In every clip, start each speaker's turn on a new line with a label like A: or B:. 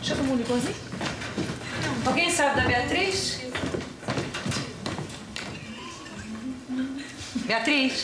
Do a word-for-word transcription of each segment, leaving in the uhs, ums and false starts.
A: Já tomou um licorzinho?
B: Alguém sabe da Beatriz? Beatriz?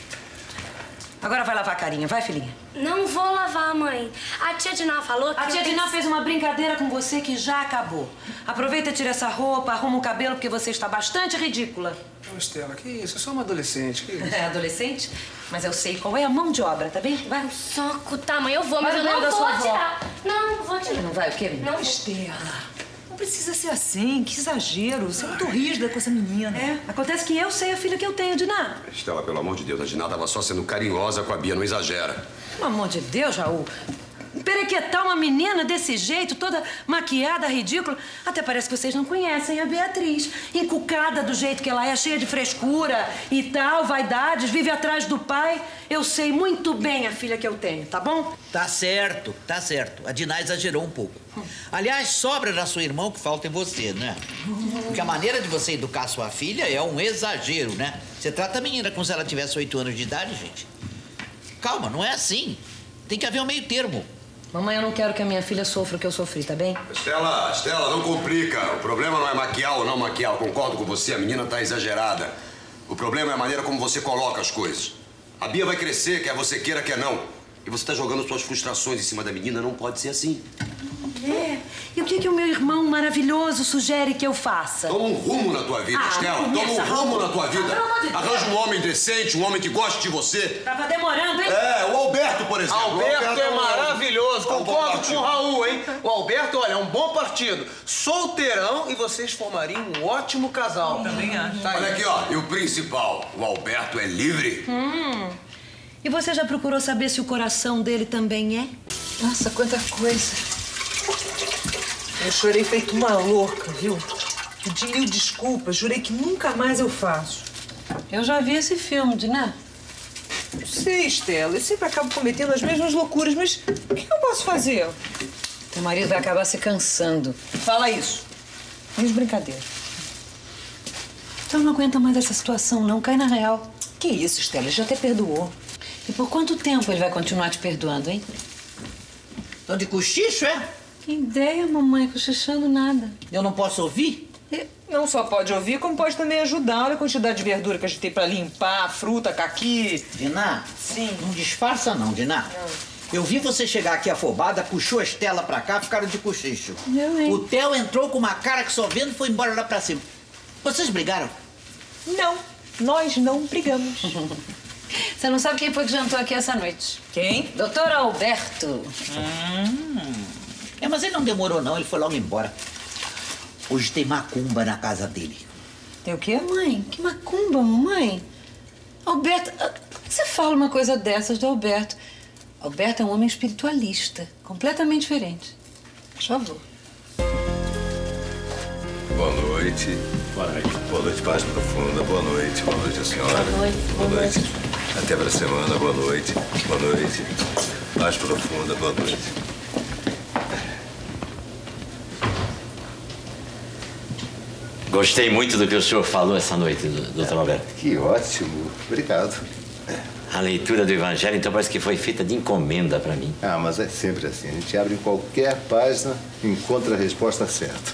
B: Agora vai lavar a carinha, vai, filhinha?
C: Não vou lavar, mãe. A tia Diná falou que...
B: A tia
C: eu
B: Diná
C: tenho...
B: fez uma brincadeira com você que já acabou. Aproveita e tira essa roupa, arruma o cabelo, porque você está bastante ridícula.
D: Ô, Estela, que isso? Eu sou uma adolescente, que isso?
B: É adolescente? Mas eu sei qual é a mão de obra, tá bem? Vai.
C: Um soco, tá, mãe? Eu vou, mas
B: Vai
C: eu
B: no
C: não
B: da
C: vou
B: sua avó.
C: tirar. Não, não vou tirar.
B: Não vai o quê, menina?
C: Não.
A: Estela, não precisa ser assim. Que exagero. Você é muito rígida com essa menina.
B: É, acontece que eu sei a filha que eu tenho, Diná.
E: Estela, pelo amor de Deus, a Diná tava só sendo carinhosa com a Bia, não exagera.
B: Pelo amor de Deus, Raul. Perequetar uma menina desse jeito, toda maquiada, ridícula. Até parece que vocês não conhecem a Beatriz. Encucada do jeito que ela é, cheia de frescura e tal, vaidades, vive atrás do pai. Eu sei muito bem a filha que eu tenho, tá bom?
F: Tá certo, tá certo. A Diná exagerou um pouco. Aliás, sobra na sua irmã o que falta em você, né? Porque a maneira de você educar sua filha é um exagero, né? Você trata a menina como se ela tivesse oito anos de idade, gente. Calma, não é assim. Tem que haver um meio termo.
B: Mamãe, eu não quero que a minha filha sofra o que eu sofri, tá bem?
E: Estela, Estela, não complica. O problema não é maquiar ou não maquiar. Eu concordo com você, a menina tá exagerada. O problema é a maneira como você coloca as coisas. A Bia vai crescer, quer você queira, quer não. E você tá jogando suas frustrações em cima da menina, não pode ser assim.
B: É. E o que, que o meu irmão maravilhoso sugere que eu faça?
E: Toma um rumo na tua vida,
B: Ah,
E: Estela.
B: não
E: Toma um
B: começa,
E: rumo
B: Raul.
E: na tua vida.
B: Ah, pelo amor de Deus.
E: Arranja um homem decente, um homem que goste de você.
B: Tava demorando, hein?
E: É, o Alberto, por exemplo.
G: Alberto,
E: O Alberto
G: é
E: um-
G: maravilhoso,
E: é um bom
G: concordo com
E: partido.
G: o Raul, hein? O Alberto, olha, é um bom partido. Solteirão e vocês formariam um ótimo casal.
A: Também acho.
G: Tá aí.
E: Olha aqui, ó, e o principal, o Alberto é livre.
B: Hum. E você já procurou saber se o coração dele também é?
A: Nossa, quanta coisa. Eu chorei feito uma louca, viu? Pedi mil desculpas, jurei que nunca mais eu faço.
B: Eu já vi esse filme, Diná.
A: Não sei, Estela, eu sempre acabo cometendo as mesmas loucuras, mas o que eu posso fazer?
B: Teu marido vai acabar se cansando.
A: Fala isso. Menos brincadeira.
B: Então não aguenta mais essa situação, não. Cai na real.
A: Que isso, Estela? Ele já até perdoou.
B: E por quanto tempo ele vai continuar te perdoando, hein?
F: Então, de cochicho, é?
B: Que ideia, mamãe, cochichando nada.
F: Eu não posso ouvir?
A: Não só pode ouvir, como pode também ajudar. Olha a quantidade de verdura que a gente tem pra limpar, fruta, caqui.
F: Diná?
A: Sim.
F: Não disfarça não, Diná. Eu vi você chegar aqui afobada, puxou a Estela pra cá, ficaram de cochicho.
B: Eu, hein?
F: O Theo entrou com uma cara que só vendo e foi embora lá pra cima. Vocês brigaram?
A: Não, nós não brigamos.
B: Você não sabe quem foi que jantou aqui essa noite?
A: Quem?
B: Doutor Alberto.
F: Hum. É, mas ele não demorou não, ele foi logo embora. Hoje tem macumba na casa dele.
A: Tem o quê?
B: Mãe, que macumba, mamãe. Alberto, ah, por que você fala uma coisa dessas do Alberto? Alberto é um homem espiritualista, completamente diferente. Por favor.
H: Boa noite. Boa noite. Boa noite, paz profunda. Boa noite. Boa noite, a senhora.
B: Boa noite.
H: Boa noite. Até pra semana. Boa noite. Boa noite. Paz profunda. Boa noite.
I: Gostei muito do que o senhor falou essa noite, doutor Alberto.
H: Que ótimo. Obrigado.
I: A leitura do Evangelho, então, parece que foi feita de encomenda para mim.
H: Ah, mas é sempre assim. A gente abre em qualquer página e encontra a resposta certa.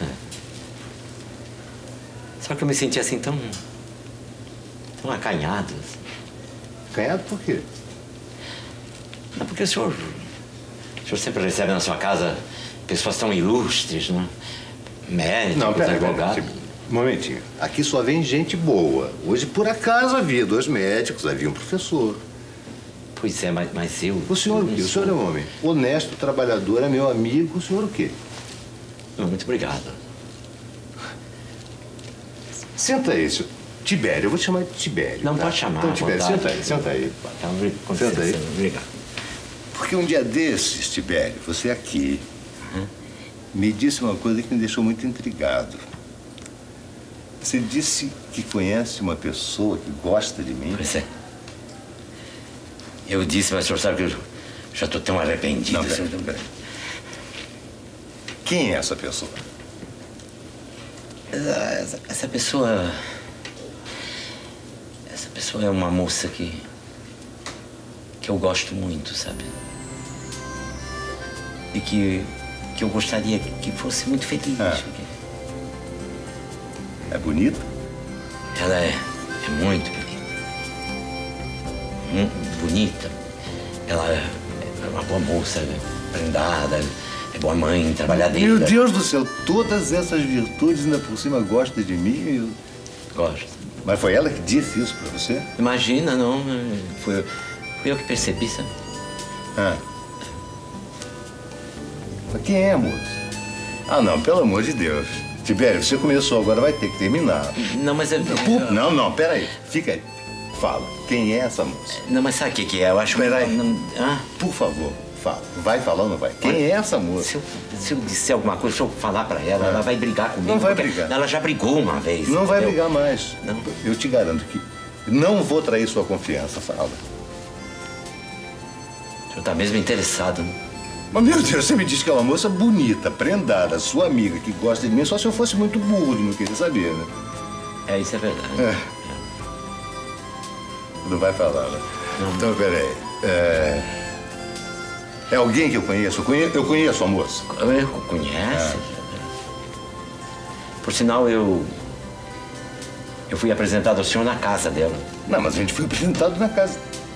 I: Só que eu me senti assim tão... tão acanhado.
H: Acanhado por quê?
I: Não, porque o senhor... o senhor sempre recebe na sua casa pessoas tão ilustres, né? Médicos,
H: Não, pera,
I: advogados.
H: pera, um momentinho. Aqui só vem gente boa. Hoje, por acaso, havia dois médicos, havia um professor.
I: Pois é, mas, mas eu...
H: O senhor o quê? O senhor é um homem honesto, trabalhador, é meu amigo. O senhor o quê?
I: Muito obrigado.
H: Senta aí, senhor. Tibério, eu vou te chamar de Tibério.
I: Não
H: tá?
I: pode chamar,
H: Então,
I: à
H: Tibério,
I: vontade.
H: senta aí, senta aí.
I: Tá, com
H: Senta aí.
I: licença, obrigado.
H: Porque um dia desses, Tibério, você aqui, me disse uma coisa que me deixou muito intrigado. Você disse que conhece uma pessoa que gosta de mim.
I: Pois é. Eu disse, mas o senhor sabe que eu já estou tão arrependido.
H: Não, pera, pera. Quem é essa pessoa?
I: Essa, essa pessoa... Essa pessoa é uma moça que... que eu gosto muito, sabe? E que... que que eu gostaria que fosse muito feliz.
H: Ah. É bonita?
I: Ela é, é muito bonita. Muito bonita. Ela é uma boa moça, prendada, é boa mãe, trabalhadeira.
H: Meu Deus do céu, todas essas virtudes ainda por cima gosta de mim? Eu...
I: Gosto.
H: Mas foi ela que disse isso pra você?
I: Imagina, não. Foi, foi eu que percebi, sabe?
H: Ah. Mas quem é, moça? Ah, não, pelo amor de Deus. Tibério, você começou, agora vai ter que terminar.
I: Não, mas... Eu,
H: Não, não, não, peraí. Fica aí. Fala, quem é essa moça?
I: Não, mas sabe o que, que é? Eu acho...
H: Peraí.
I: Não, ah?
H: Por favor, fala. Vai falar ou não vai? Quem é essa moça?
I: Se eu, se eu disser alguma coisa, se eu falar pra ela, ah. ela vai brigar comigo.
H: Não vai brigar.
I: Ela já brigou uma vez.
H: Não
I: entendeu?
H: vai brigar mais.
I: Não.
H: Eu te garanto que não vou trair sua confiança. Fala.
I: O senhor tá mesmo interessado, né?
H: Mas, meu Deus, você me diz que é uma moça bonita, prendada, sua amiga, que gosta de mim, só se eu fosse muito burro de não querer saber, né?
I: É, isso é verdade.
H: É. Não vai falar, né?
I: Não.
H: Então, peraí. É... é alguém que eu conheço? Eu conheço, eu conheço a moça.
I: Eu conhece? É. Por sinal, eu... Eu fui apresentado ao senhor na casa dela.
H: Não, mas a gente foi apresentado na casa.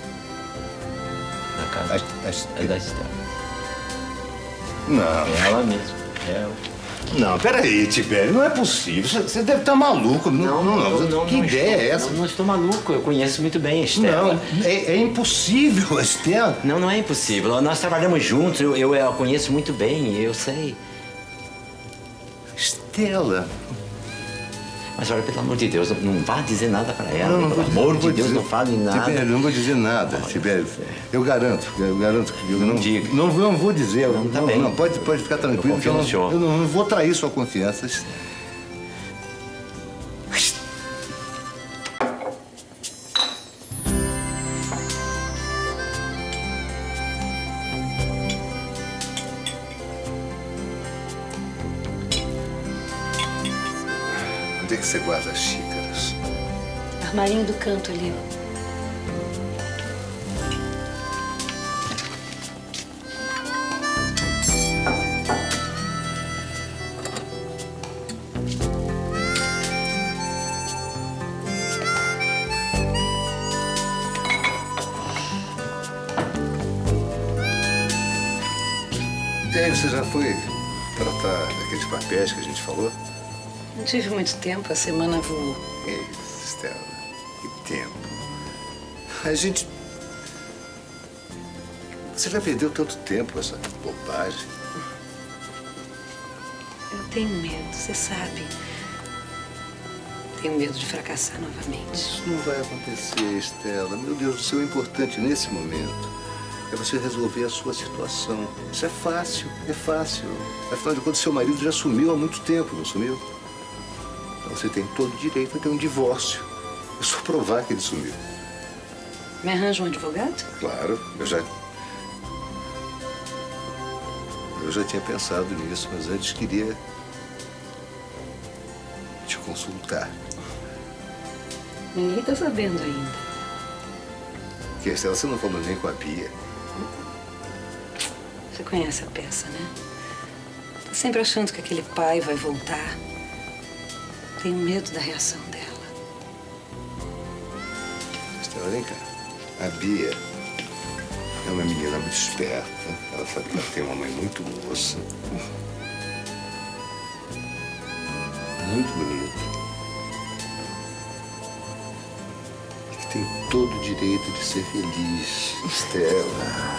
I: Na casa?
H: A, a...
I: É da Estela.
H: Não.
I: É ela mesmo. É ela.
H: Não, peraí, Tibério, não é possível. Você deve estar maluco. Não, não, não. não, não que não ideia
I: estou,
H: é essa?
I: Não, não estou maluco. Eu conheço muito bem a Estela.
H: Não, é, é impossível, a Estela.
I: Não, não é impossível. Nós trabalhamos juntos. Eu, eu, eu a conheço muito bem. Eu sei.
H: Estela.
I: Mas olha, pelo amor de Deus, não, não vá dizer nada para ela.
H: Não, não
I: pelo
H: vou,
I: amor
H: não
I: de Deus,
H: dizer.
I: não fale nada.
H: Tibério, não vou dizer nada, Tibério. Eu garanto, eu garanto que eu não,
I: Não diga.
H: Não, não vou dizer.
I: Não, tá
H: não,
I: bem.
H: não, pode, pode ficar tranquilo.
I: Eu confio
H: que
I: no
H: eu,
I: senhor.
H: não, eu não, não vou trair sua confiança. Onde é que você guarda as xícaras?
B: Armarinho do canto ali, ó.
H: E aí, você já foi tratar daqueles papéis que a gente falou?
B: Não tive muito tempo, a semana voou.
H: Isso, Estela. Que tempo. A gente... Você já perdeu tanto tempo com essa bobagem.
B: Eu tenho medo, você sabe. Tenho medo de fracassar novamente.
H: Isso não vai acontecer, Estela. Meu Deus do céu, o importante nesse momento é você resolver a sua situação. Isso é fácil, é fácil. Afinal de contas, seu marido já sumiu há muito tempo, não sumiu? Então você tem todo o direito a ter um divórcio. É só provar que ele sumiu.
B: Me arranja um advogado?
H: Claro, eu já... Eu já tinha pensado nisso, mas antes queria te consultar.
B: Ninguém tá sabendo ainda.
H: Que Estela, você não falou nem com a Bia.
B: Você conhece a peça, né? Tá sempre achando que aquele pai vai voltar. Tenho medo da reação dela.
H: Estela, vem cá. A Bia é uma menina muito esperta. Ela sabe que ela tem uma mãe muito moça. Muito bonita. E que tem todo o direito de ser feliz. Estela.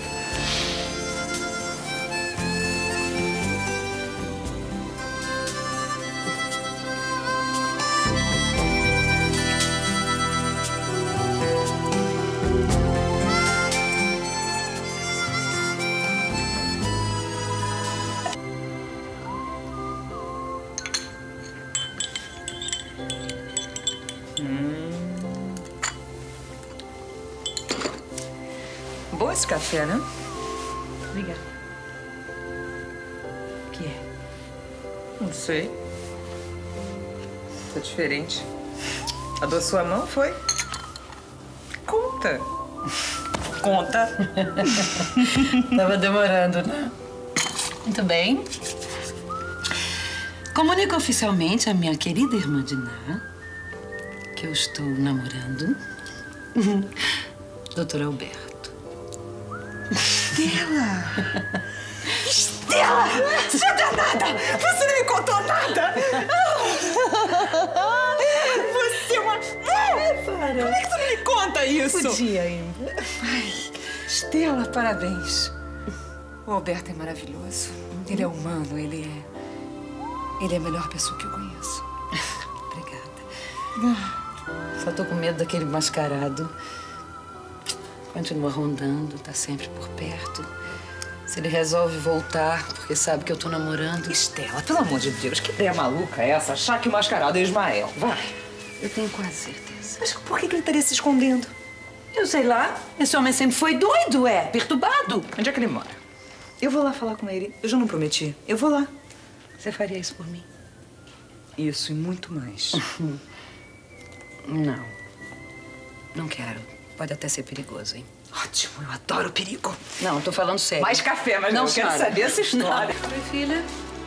A: Bom esse café, né?
B: Obrigada. O que é?
A: Não sei. Tá diferente. A da sua mão foi? Conta. Conta.
B: Tava demorando, né? Muito bem. Comunico oficialmente à minha querida irmã Diná que eu estou namorando doutor Alberto.
A: Estela! Estela! Você é danada! Você não me contou nada! Você é uma... Para. Como é que você não me conta isso?
B: Podia ainda.
A: Ai, Estela, parabéns. O Alberto é maravilhoso. Ele é humano, ele é... Ele é a melhor pessoa que eu conheço.
B: Obrigada. Só tô com medo daquele mascarado. Continua rondando, tá sempre por perto. Se ele resolve voltar porque sabe que eu tô namorando...
A: Estela, pelo amor de Deus, que ideia maluca é essa? Achar que o mascarado é Ismael. Vai.
B: Eu tenho quase certeza.
A: Mas por que ele estaria se escondendo?
B: Eu sei lá. Esse homem sempre foi doido, é. Perturbado.
A: Onde é que ele mora? Eu vou lá falar com ele. Eu já não prometi. Eu vou lá.
B: Você faria isso por mim?
A: Isso e muito mais.
B: Não. Não quero. Pode até ser perigoso, hein?
A: Ótimo, eu adoro o perigo.
B: Não, tô falando sério.
A: Mais café, mas não, eu quero saber essa história.
B: Oi, filha.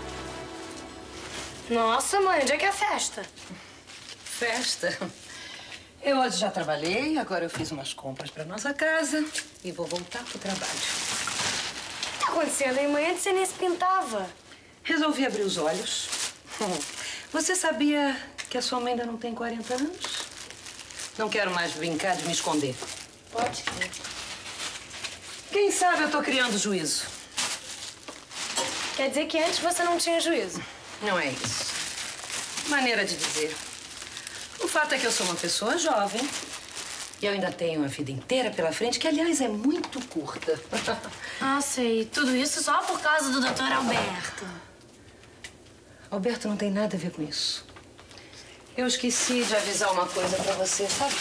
C: Nossa, mãe, onde é que é a festa?
B: Festa? Eu hoje já trabalhei, agora eu fiz umas compras pra nossa casa e vou voltar pro trabalho.
C: O que tá acontecendo, hein, mãe? Antes você nem se pintava.
B: Resolvi abrir os olhos. Você sabia que a sua mãe ainda não tem quarenta anos? Não quero mais brincar de me esconder.
C: Pode crer.
B: Quem sabe eu tô criando juízo.
C: Quer dizer que antes você não tinha juízo?
B: Não é isso. Maneira de dizer. O fato é que eu sou uma pessoa jovem e eu ainda tenho a vida inteira pela frente, que, aliás, é muito curta.
C: Ah, sei. Tudo isso só por causa do doutor Alberto.
B: Alberto não tem nada a ver com isso. Eu esqueci de avisar uma coisa pra você, sabe?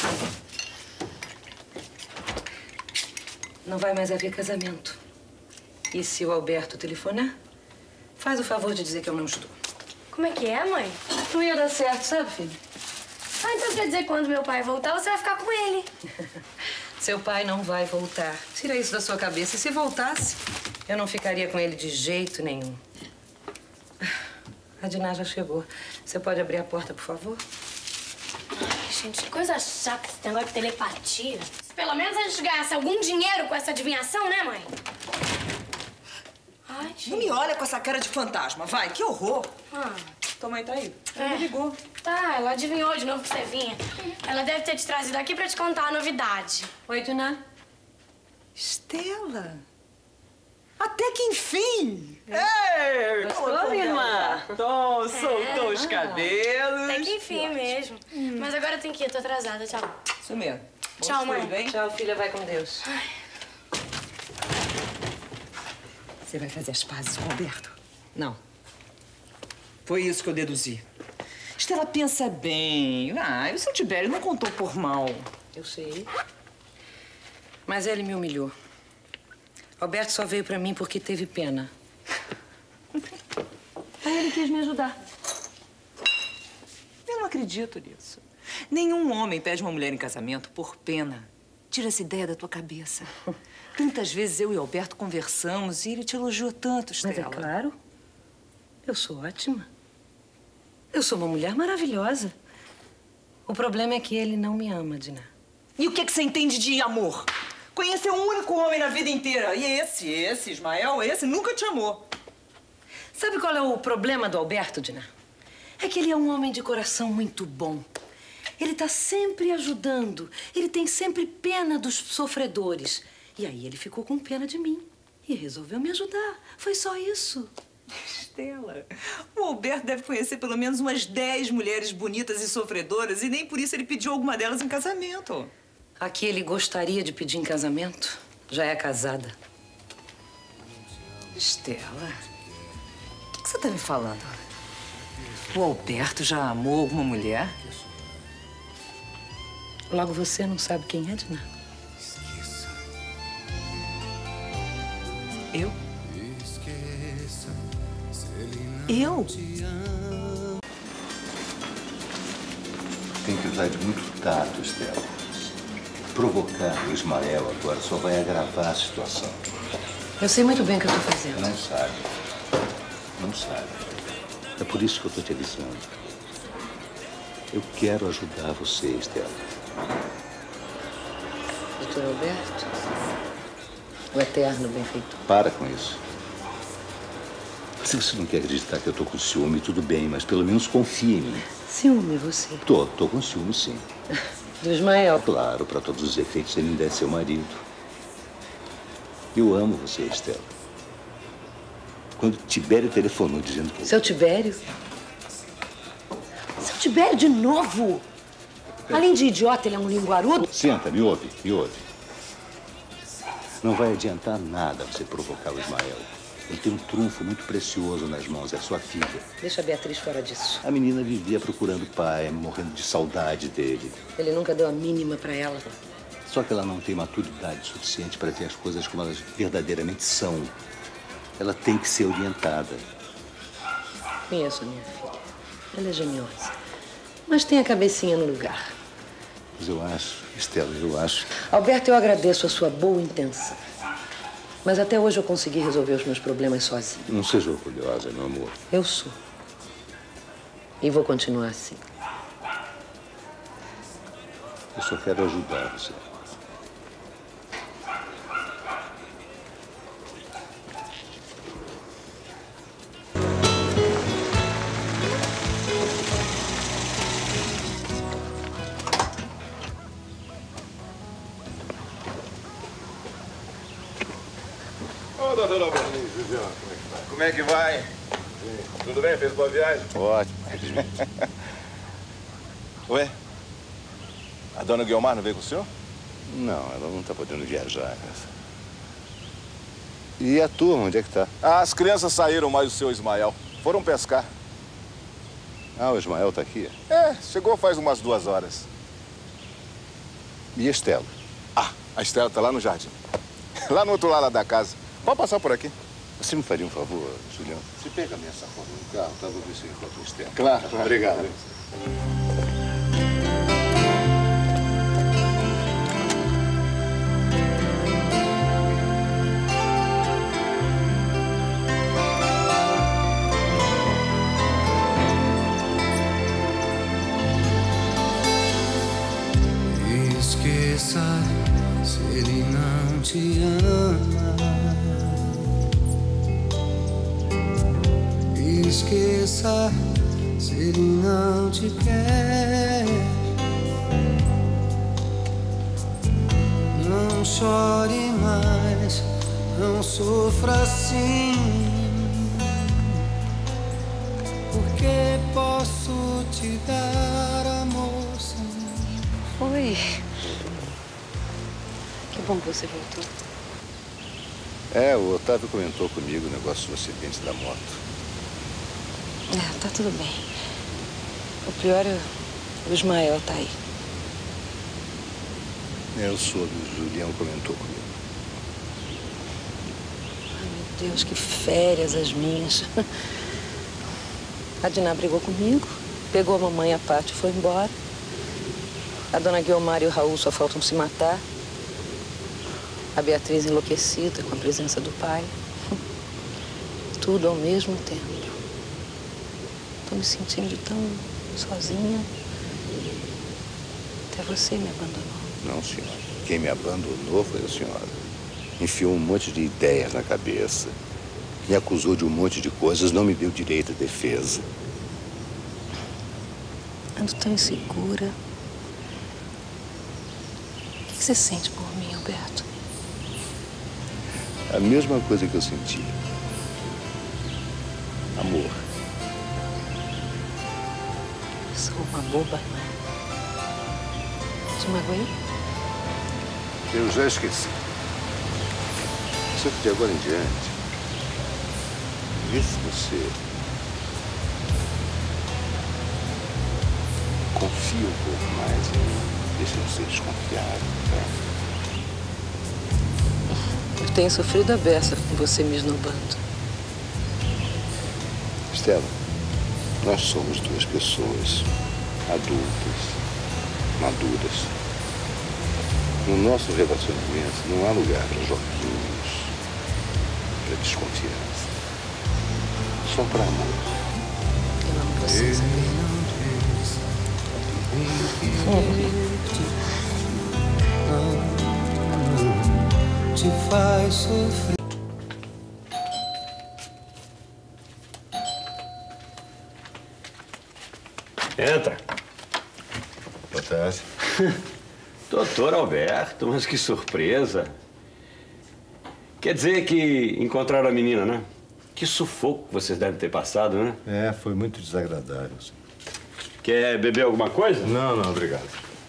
B: Não vai mais haver casamento. E se o Alberto telefonar, faz o favor de dizer que eu não estou.
C: Como é que é, mãe?
B: Não ia dar certo, sabe, filho?
C: Ah, então quer dizer que quando meu pai voltar, você vai ficar com ele.
B: Seu pai não vai voltar. Tira isso da sua cabeça. E se voltasse, eu não ficaria com ele de jeito nenhum. A Diná já chegou. Você pode abrir a porta, por favor?
C: Ai, gente, que coisa chata esse negócio de telepatia. Pelo menos a gente ganhasse algum dinheiro com essa adivinhação, né, mãe? Ai,
A: Não me olha com essa cara de fantasma, vai. Que horror.
C: Ah.
A: Tua mãe tá aí? Ela
C: É.
A: me ligou.
C: Tá, ela adivinhou de novo que você vinha. Ela deve ter te trazido aqui pra te contar a novidade.
B: Oi, Diná.
A: Estela. Até que enfim. Ei!
B: Gostou, minha irmã?
A: Tom, soltou
C: É.
A: os cabelos.
C: Até que enfim mesmo. Mas agora eu tenho que ir, tô atrasada. Tchau.
A: Isso mesmo. Bom
C: Tchau,
A: estudo,
C: mãe.
A: hein?
B: Tchau, filha. Vai com Deus.
A: Você vai fazer as pazes com o Alberto?
B: Não.
A: Foi isso que eu deduzi. Estela, pensa bem. Ah, o seu Tibério não contou por mal.
B: Eu sei. Mas ele me humilhou. Alberto só veio pra mim porque teve pena. Aí ele quis me ajudar.
A: Eu não acredito nisso. Nenhum homem pede uma mulher em casamento por pena. Tira essa ideia da tua cabeça. Tantas vezes eu e o Alberto conversamos e ele te elogiou tanto, Estela.
B: Mas é claro. Eu sou ótima. Eu sou uma mulher maravilhosa. O problema é que ele não me ama, Diná.
A: E o que, que você entende de amor? Conheceu um único homem na vida inteira. E esse, esse, Ismael, esse, nunca te amou.
B: Sabe qual é o problema do Alberto, Diná? É que ele é um homem de coração muito bom. Ele tá sempre ajudando. Ele tem sempre pena dos sofredores. E aí ele ficou com pena de mim. E resolveu me ajudar. Foi só isso.
A: Estela, o Alberto deve conhecer pelo menos umas dez mulheres bonitas e sofredoras e nem por isso ele pediu alguma delas em casamento.
B: A que ele gostaria de pedir em casamento já é casada.
A: Estela, o que, que você tá me falando? O Alberto já amou alguma mulher?
B: Logo você não sabe quem é, Diná?
A: Eu? Eu?
H: Tem que usar de muito tato, Estela. Provocar o Ismael agora só vai agravar a situação.
B: Eu sei muito bem o que eu tô fazendo.
H: Não sabe. não sabe. É por isso que eu tô te avisando. Eu quero ajudar você, Estela.
B: Doutor Alberto, o eterno benfeitor.
H: Para com isso. Se você não quer acreditar que eu tô com ciúme, tudo bem, mas pelo menos confia em mim.
B: Ciúme, você?
H: Tô, tô com ciúme, sim.
B: Do Ismael?
H: Claro, para todos os efeitos, ele ainda é seu marido. Eu amo você, Estela. Quando Tibério telefonou dizendo que...
B: Seu Tibério? Seu Tibério de novo? Além de idiota, ele é um linguarudo?
H: Senta, me ouve, me ouve. Não vai adiantar nada você provocar o Ismael. Ele tem um trunfo muito precioso nas mãos, é sua filha.
B: Deixa a Beatriz fora disso.
H: A menina vivia procurando o pai, morrendo de saudade dele.
B: Ele nunca deu a mínima pra ela.
H: Só que ela não tem maturidade suficiente para ver as coisas como elas verdadeiramente são. Ela tem que ser orientada.
B: Conheço a minha filha. Ela é geniosa. Mas tem a cabecinha no lugar.
H: Mas eu acho, Estela, eu acho...
B: Alberto, eu agradeço a sua boa intenção. Mas até hoje eu consegui resolver os meus problemas sozinho.
H: Não seja orgulhosa, meu amor.
B: Eu sou. E vou continuar assim.
H: Eu só quero ajudar você.
J: Ô, doutor Alberto, Juliano, como é que vai? Como é que vai? Tudo bem? Fez boa viagem?
H: Ótimo.
J: Ué? A dona Guiomar não veio com o senhor?
H: Não, ela não está podendo viajar. E a turma, onde é que tá?
J: As crianças saíram, mas o seu Ismael foram pescar.
H: Ah, o Ismael tá aqui?
J: É, chegou faz umas duas horas.
H: E a Estela?
J: Ah, a Estela tá lá no jardim. Lá no outro lado da casa. Pode passar por aqui.
H: Você me faria um favor, Julião? Você pega a minha sacola no carro, tá? Vou ver se eu encontro o Estela.
J: Claro, claro. Obrigado.
K: Esqueça se ele não te ama. Esqueça se ele não te quer. Não chore mais, não sofra assim, porque posso te dar amor sem...
B: Oi. Que bom que você voltou.
H: É, o Otávio comentou comigo o negócio do acidente da moto.
B: É, tá tudo bem. O pior é o Ismael tá aí.
H: É, eu soube, o Julião comentou comigo.
B: Ai, meu Deus, que férias as minhas. A Diná brigou comigo, pegou a mamãe e a Pátio e foi embora. A dona Guiomar e o Raul só faltam se matar. A Beatriz enlouquecida com a presença do pai. Tudo ao mesmo tempo. Tô me sentindo tão sozinha. Até você me abandonou.
H: Não, senhora. Quem me abandonou foi a senhora. Enfiou um monte de ideias na cabeça. Me acusou de um monte de coisas, não me deu direito à defesa.
B: Ando tão insegura. O que você sente por mim, Alberto?
H: A mesma coisa que eu senti. Amor.
B: Sou uma boba. Te magoei?
H: Eu já esqueci. Só que de agora em diante, vê se você confia um pouco mais em mim. Deixa de ser desconfiado, tá?
B: Eu tenho sofrido a beça com você me esnobando.
H: Estela, nós somos duas pessoas adultas, maduras. No nosso relacionamento não há lugar para joguinhos, para desconfiança.
J: só pra amor.
A: Eu amo você,
K: Não te faz sofrer.
L: Entra.
H: Boa tarde.
L: Doutor Alberto, mas que surpresa. Quer dizer que encontraram a menina, né? Que sufoco vocês devem ter passado, né?
H: É, foi muito desagradável.
L: Quer beber alguma coisa?
H: Não, não, obrigado.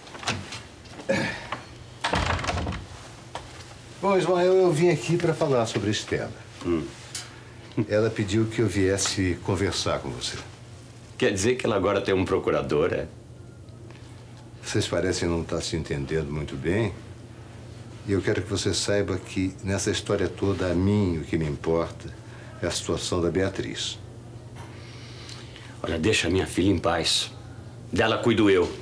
H: Bom, Ismael, eu vim aqui para falar sobre a Estela.
L: Hum.
H: Ela pediu que eu viesse conversar com você.
L: Quer dizer que ela agora tem um procurador, é?
H: Vocês parecem não estar se entendendo muito bem. E eu quero que você saiba que nessa história toda, a mim o que me importa é a situação da Beatriz.
L: Olha, deixa a minha filha em paz. Dela cuido eu.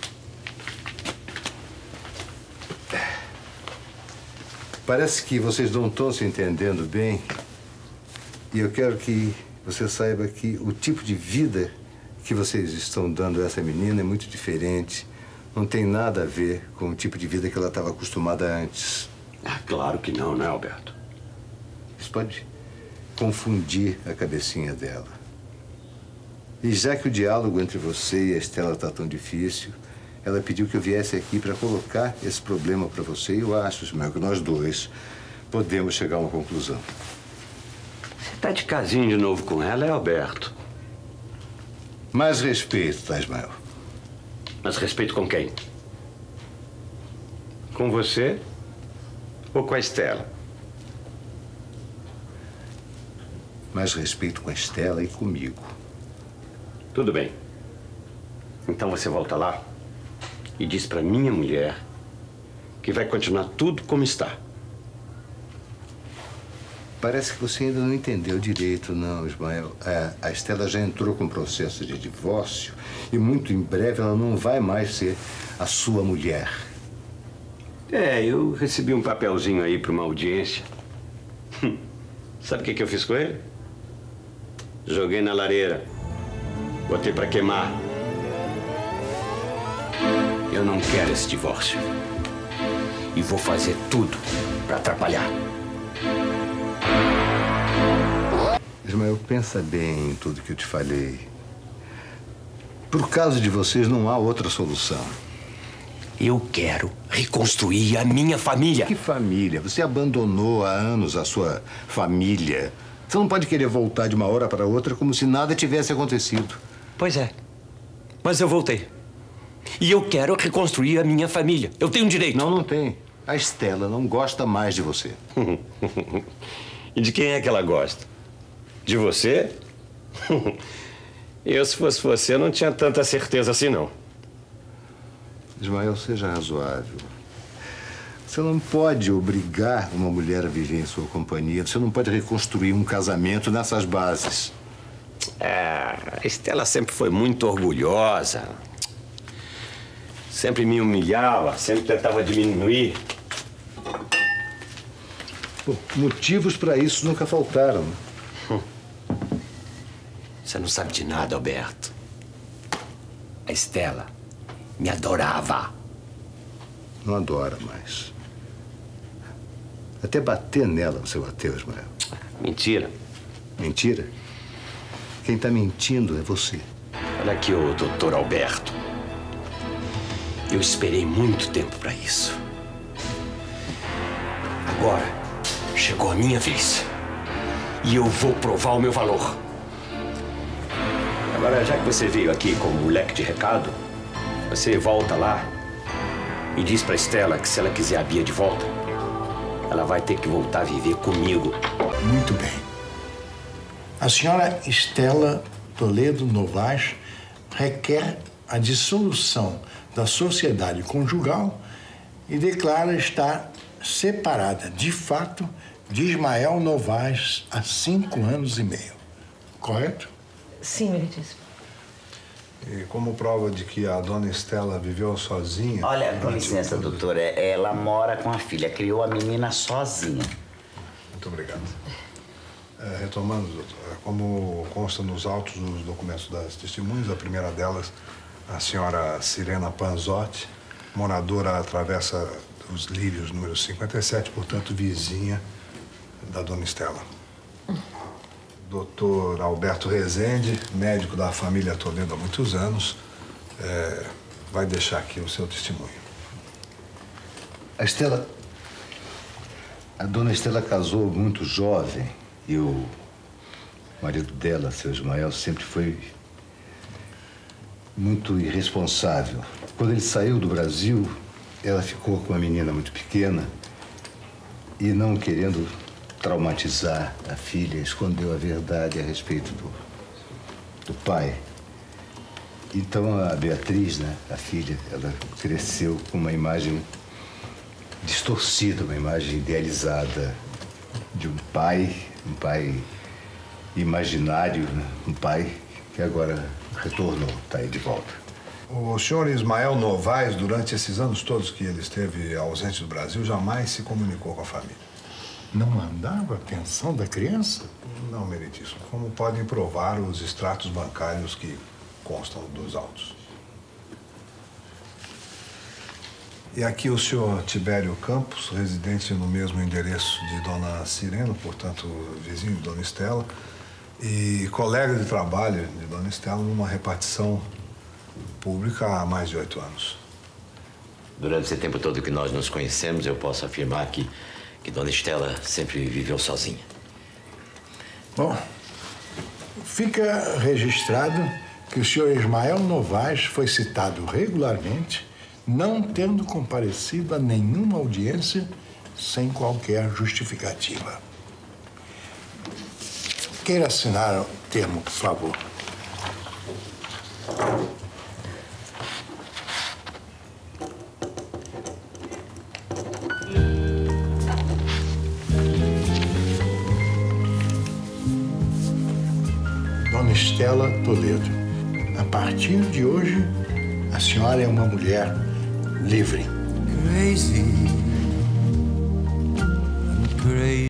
H: Parece que vocês não estão se entendendo bem. E eu quero que você saiba que o tipo de vida que vocês estão dando a essa menina é muito diferente. Não tem nada a ver com o tipo de vida que ela estava acostumada antes.
L: Ah, claro que não, né, Alberto?
H: Isso pode confundir a cabecinha dela. E já que o diálogo entre você e a Estela está tão difícil, ela pediu que eu viesse aqui para colocar esse problema para você. E eu acho, Ismael, que nós dois podemos chegar a uma conclusão.
L: Você tá de casinho de novo com ela, é, Alberto?
H: Mais respeito, tá, Ismael?
L: Mas respeito com quem? Com você ou com a Estela?
H: Mais respeito com a Estela e comigo.
L: Tudo bem. Então você volta lá e diz pra minha mulher que vai continuar tudo como está.
H: Parece que você ainda não entendeu direito, não, Ismael. A, a Estela já entrou com processo de divórcio e muito em breve ela não vai mais ser a sua mulher.
L: É, eu recebi um papelzinho aí para uma audiência. Sabe o que, que eu fiz com ele? Joguei na lareira. Botei para queimar. Eu não quero esse divórcio. E vou fazer tudo para atrapalhar.
H: Ismael, pensa bem em tudo que eu te falei. Por causa de vocês, não há outra solução.
L: Eu quero reconstruir a minha família.
H: Que família? Você abandonou há anos a sua família. Você não pode querer voltar de uma hora para outra como se nada tivesse acontecido.
L: Pois é. Mas eu voltei. E eu quero reconstruir a minha família. Eu tenho direito.
H: Não, não tem. A Estela não gosta mais de você.
L: E de quem é que ela gosta? De você? Eu, se fosse você, não tinha tanta certeza assim, não.
H: Ismael, seja razoável. Você não pode obrigar uma mulher a viver em sua companhia. Você não pode reconstruir um casamento nessas bases.
L: É, a Estela sempre foi muito orgulhosa. Sempre me humilhava, sempre tentava diminuir.
H: Pô, motivos para isso nunca faltaram.
L: Você não sabe de nada, Alberto. A Estela me adorava.
H: Não adora mais. Até bater nela você bateu, Ismael.
L: Mentira.
H: Mentira? Quem está mentindo é você.
L: Olha aqui, ô doutor Alberto. Eu esperei muito tempo para isso. Agora chegou a minha vez. E eu vou provar o meu valor. Agora, já que você veio aqui como moleque de recado, você volta lá e diz pra Estela que se ela quiser a Bia de volta, ela vai ter que voltar a viver comigo.
M: Muito bem. A senhora Estela Toledo Novaes requer a dissolução da sociedade conjugal e declara estar separada, de fato, de Ismael Novaes há cinco anos e meio. Correto?
B: Sim, meritíssimo.
J: E como prova de que a dona Estela viveu sozinha...
N: Olha, com licença, doutora, ela mora com a filha, criou a menina sozinha.
J: Muito obrigado.
D: É, retomando, doutor, como consta nos autos dos documentos das testemunhas, a primeira delas, a senhora Sirena Panzotti, moradora da Travessa dos Lírios, número cinquenta e sete, portanto, vizinha da dona Estela. Doutor Alberto Rezende, médico da família Toledo há muitos anos, é, vai deixar aqui o seu testemunho.
H: A Estela... A dona Estela casou muito jovem e o marido dela, seu Ismael, sempre foi muito irresponsável. Quando ele saiu do Brasil, ela ficou com uma menina muito pequena e, não querendo traumatizar a filha, escondeu a verdade a respeito do, do pai. Então a Beatriz, né, a filha, ela cresceu com uma imagem distorcida, uma imagem idealizada de um pai, um pai imaginário, né? Um pai que agora retornou, está aí de volta.
D: O senhor Ismael Novaes, durante esses anos todos que ele esteve ausente do Brasil, jamais se comunicou com a família.
M: Não mandava a pensão da criança?
D: Não, meritíssimo. Como podem provar os extratos bancários que constam dos autos. E aqui o senhor Tibério Campos, residente no mesmo endereço de dona Sirena, portanto, vizinho de dona Estela, e colega de trabalho de dona Estela numa repartição pública há mais de oito anos.
I: Durante esse tempo todo que nós nos conhecemos, eu posso afirmar que, que dona Estela sempre viveu sozinha.
M: Bom, fica registrado que o senhor Ismael Novaes foi citado regularmente, não tendo comparecido a nenhuma audiência sem qualquer justificativa. Queira assinar o termo, por favor. Dona Estela Toledo, a partir de hoje, a senhora é uma mulher livre.
K: Crazy.